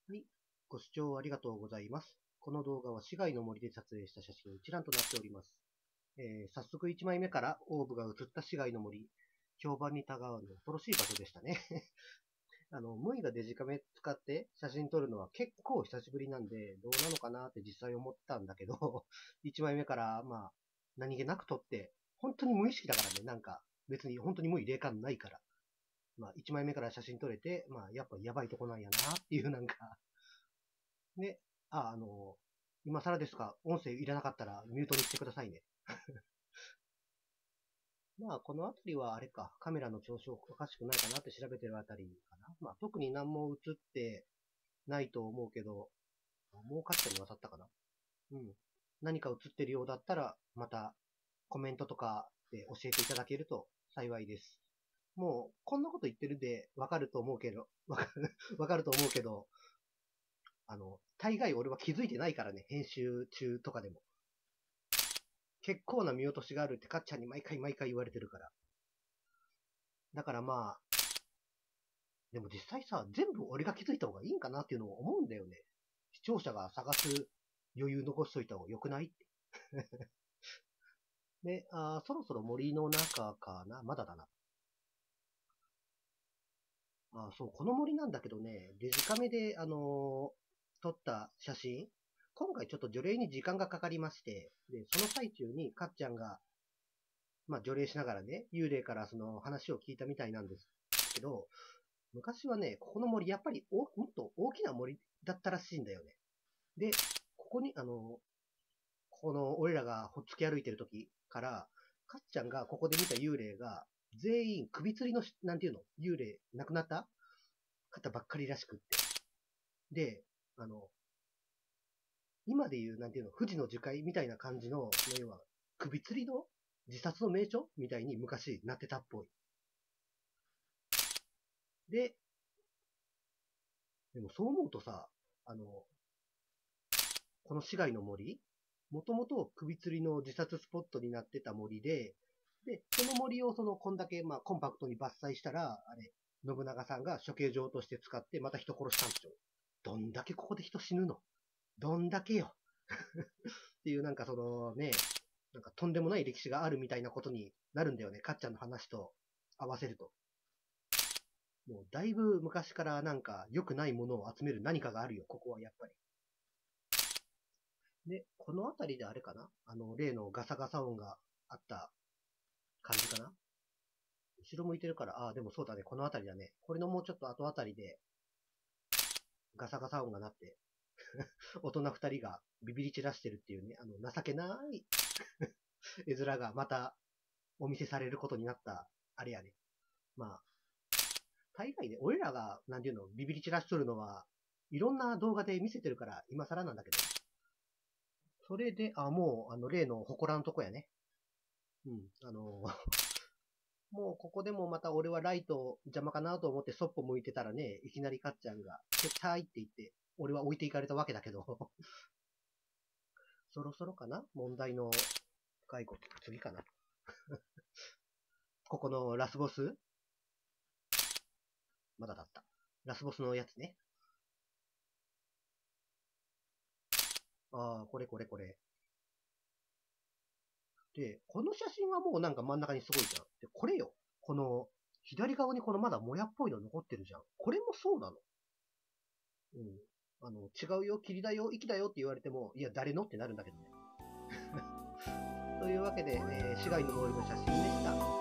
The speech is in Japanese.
はい。ご視聴ありがとうございます。この動画は市街の森で撮影した写真一覧となっております。早速1枚目からオーブが映った市街の森。評判にたがわぬ恐ろしい場所でしたね。ムイがデジカメ使って写真撮るのは結構久しぶりなんで、どうなのかなって実際思ったんだけど、1枚目から何気なく撮って、本当に無意識だからね、別に本当にムイ霊感ないから。1枚目から写真撮れて、やっぱやばいとこなんやなっていうで、今更ですが、音声いらなかったらミュートにしてくださいね。このあたりはあれか、カメラの調子おかしくないかなって調べてるあたりかな。特に何も映ってないと思うけど、もうカットに渡ったかな。うん。何か映ってるようだったら、またコメントとかで教えていただけると幸いです。もう、こんなこと言ってるでわかると思うけど、わかると思うけど、大概俺は気づいてないからね、編集中とかでも。結構な見落としがあるってかっちゃんに毎回言われてるから。だからでも実際さ、全部俺が気づいた方がいいんかなっていうのを思うんだよね。視聴者が探す余裕残しといた方が良くないって。で、そろそろ森の中かな。まだだな。そう、この森なんだけどね、デジカメで、撮った写真、今回ちょっと除霊に時間がかかりまして、で、その最中にかっちゃんが、除霊しながらね、幽霊からその話を聞いたみたいなんですけど、昔はね、ここの森、やっぱりもっと大きな森だったらしいんだよね。で、ここに、この俺らがほっつき歩いてる時から、かっちゃんがここで見た幽霊が、全員首吊りの、なんていうの、幽霊、亡くなった方ばっかりらしくって。で、あの、今で言う、なんていうの、富士の樹海みたいな感じの、要は、首吊りの自殺の名著みたいに昔なってたっぽい。で、でもそう思うとさ、あの、この市街の森、もともと首吊りの自殺スポットになってた森で、で、その森をこんだけコンパクトに伐採したら、あれ、信長さんが処刑場として使ってまた人殺したんでしょ。どんだけここで人死ぬの？どんだけよっていうとんでもない歴史があるみたいなことになるんだよね。かっちゃんの話と合わせると。もうだいぶ昔から良くないものを集める何かがあるよ、ここはやっぱり。で、この辺りであれかな、例のガサガサ音があった感じかな。後ろ向いてるから、でもそうだね、この辺りだね。これのもうちょっと後あたりでガサガサ音が鳴って、大人二人がビビり散らしてるっていうね、情けない絵面がまたお見せされることになった、あれやね。まあ、大概ね、俺らが、なんていうの、ビビり散らしとるのは、いろんな動画で見せてるから、今更なんだけど。それで、もう、例の祠のとこやね。うん、もうここでもまた俺はライト邪魔かなと思ってそっぽ向いてたらね、いきなりかっちゃんが、撤退って言って、俺は置いていかれたわけだけど、そろそろかな問題の深いこと。次かなここのラスボスまだだった。ラスボスのやつね。これ。で、この写真はもう真ん中にすごいじゃん。で、これよ。この、左側にこのまだもやっぽいの残ってるじゃん。これもそうなの？うん。違うよ、霧だよ、息だよって言われても、いや、誰のってなるんだけどね。というわけで、市街の森の写真でした。